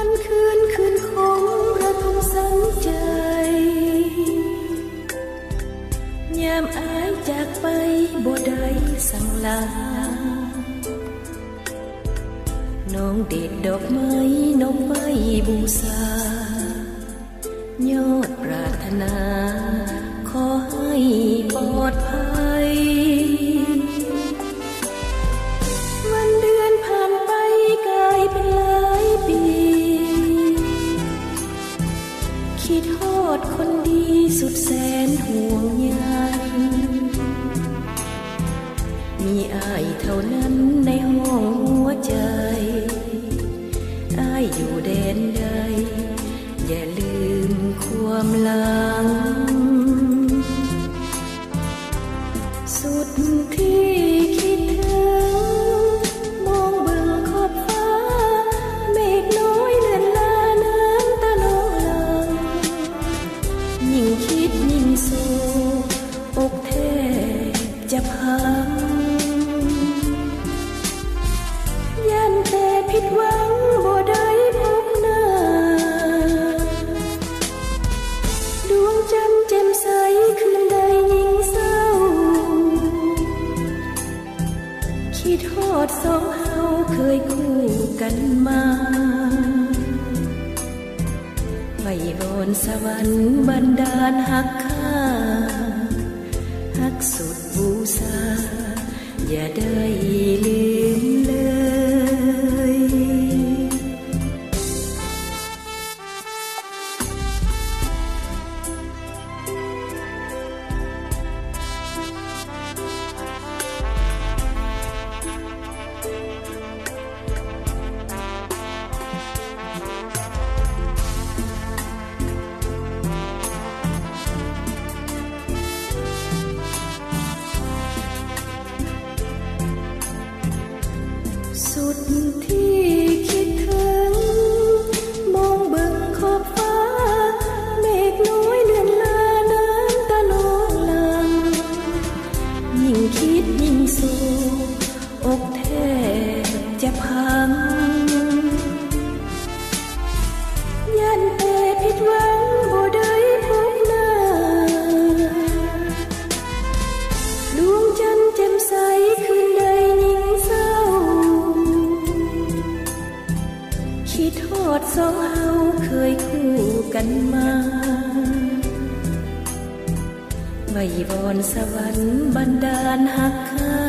วันคืนของระทมสังใจยามอายจากไปบ่ได้สั่งลาน้องเด็ดดอกไม้น้องไว้บูชายอดปรารถนาขอให้ปลอดภัยวันเดือนผ่านไปกลายเป็นหลายปีคิดฮอดคนดีสุดแสนห่วงใยมีอายเท่านั้นในห้องหัวใจอายอยู่แดนใดอย่าลืมความหลังสุดที่คิดถึงมองเบิ่งขอบฟ้าเมฆน้อยเลื่อนลาน้ำตาน้องหลังยิ่งคิดยิ่งโศกอกแทบจะพังยันแต่ผิดหวังบ่ได้พบหน้าดวงจันทร์แจ่มใสคืนใดยิ่งเศร้าคิดฮอดสองเฮาเคยคู่กันมาไว้บนสวรรค์บันดาลหักค่าหักสุดบูชาอย่าได้ลืมเลยสุดที่คิดถึงมองเบิ่งขอบฟ้าเมฆน้อยเลื่อนลาน้ำตาน้องหลังยิ่งคิดยิ่งโศกอกแทบจะพังยันแต่ผิดหวังบ่ได้พบหน้าดวงจันทร์แจ่มใสคืนใดยิ่งเศร้าคิดฮอดสองเฮาเคยคู่กันมาไว้บนสวรรค์บันดาลหักค่า